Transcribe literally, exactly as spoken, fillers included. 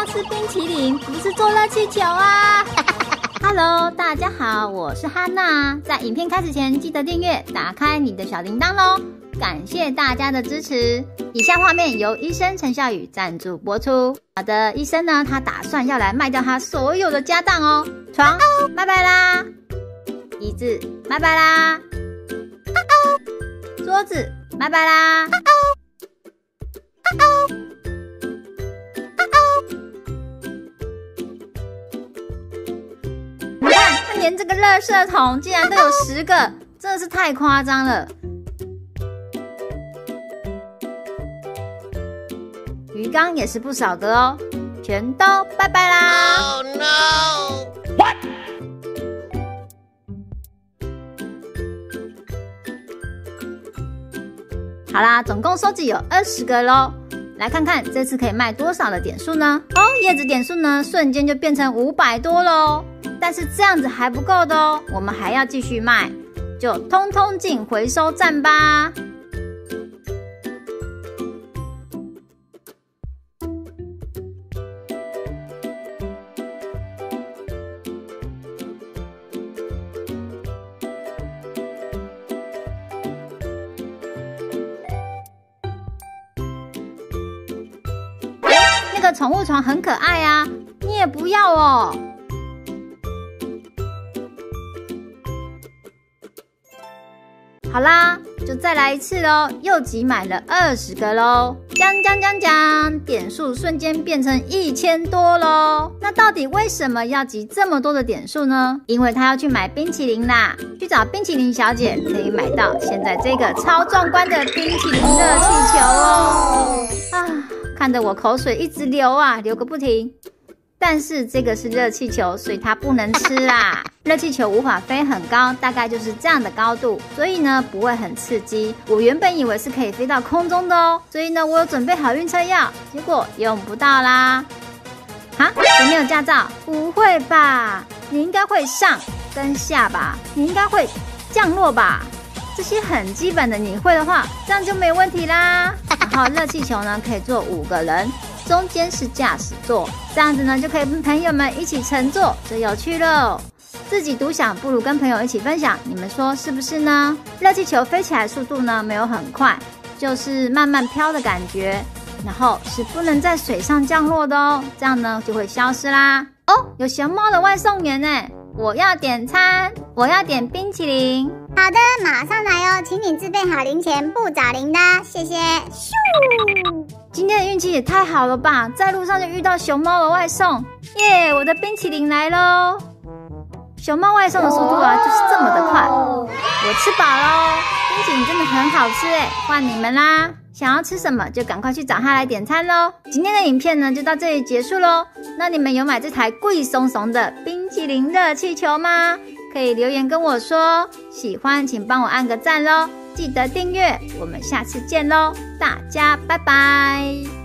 吃冰淇淋，不是坐热气球啊！Hello， 大家好，我是哈娜。在影片开始前，记得订阅，打开你的小铃铛咯。感谢大家的支持。以下画面由医生陈孝宇赞助播出。好的，医生呢，他打算要来卖掉他所有的家当哦。床，拜拜啦；椅子，拜拜啦；桌子，拜拜啦。你看，他连这个垃圾桶竟然都有十个，真的是太夸张了。鱼缸也是不少的哦，全都拜拜啦 ！Oh no! What? 好啦，总共收集有二十个咯。来看看这次可以卖多少的点数呢？哦，叶子点数呢，瞬间就变成五百多咯。但是这样子还不够的哦，我们还要继续卖，就通通进回收站吧。那个宠物床很可爱啊，你也不要哦。好啦，就再来一次咯，又集满了二十个咯。讲讲讲讲，点数瞬间变成一千多咯。那到底为什么要集这么多的点数呢？因为他要去买冰淇淋啦，去找冰淇淋小姐可以买到现在这个超壮观的冰淇淋热气球哦。啊，看得我口水一直流啊，流个不停。但是这个是热气球，所以它不能吃啦。热气球无法飞很高，大概就是这样的高度，所以呢不会很刺激。我原本以为是可以飞到空中的哦，所以呢我有准备好晕车药，结果用不到啦。哈，有没有驾照？不会吧？你应该会上跟下吧？你应该会降落吧？这些很基本的你会的话，这样就没问题啦。然后热气球呢可以坐五个人。中间是驾驶座，这样子呢就可以跟朋友们一起乘坐，最有趣了。自己独享不如跟朋友一起分享，你们说是不是呢？热气球飞起来速度呢没有很快，就是慢慢飘的感觉，然后是不能在水上降落的哦，这样呢就会消失啦。哦，有熊猫的外送员呢，我要点餐，我要点冰淇淋。 好的，马上来哦，请你自备好零钱，不找零的，谢谢。咻！ 今天的运气也太好了吧，在路上就遇到熊猫的外送，耶！我的冰淇淋来咯。熊猫外送的速度啊，就是这么的快。我吃饱咯，冰淇淋真的很好吃诶，换你们啦。想要吃什么就赶快去找他来点餐咯。今天的影片呢就到这里结束咯。那你们有买这台贵松松的冰淇淋热气球吗？可以留言跟我说，喜欢请帮我按个赞咯，记得订阅，我们下次见咯，大家拜拜。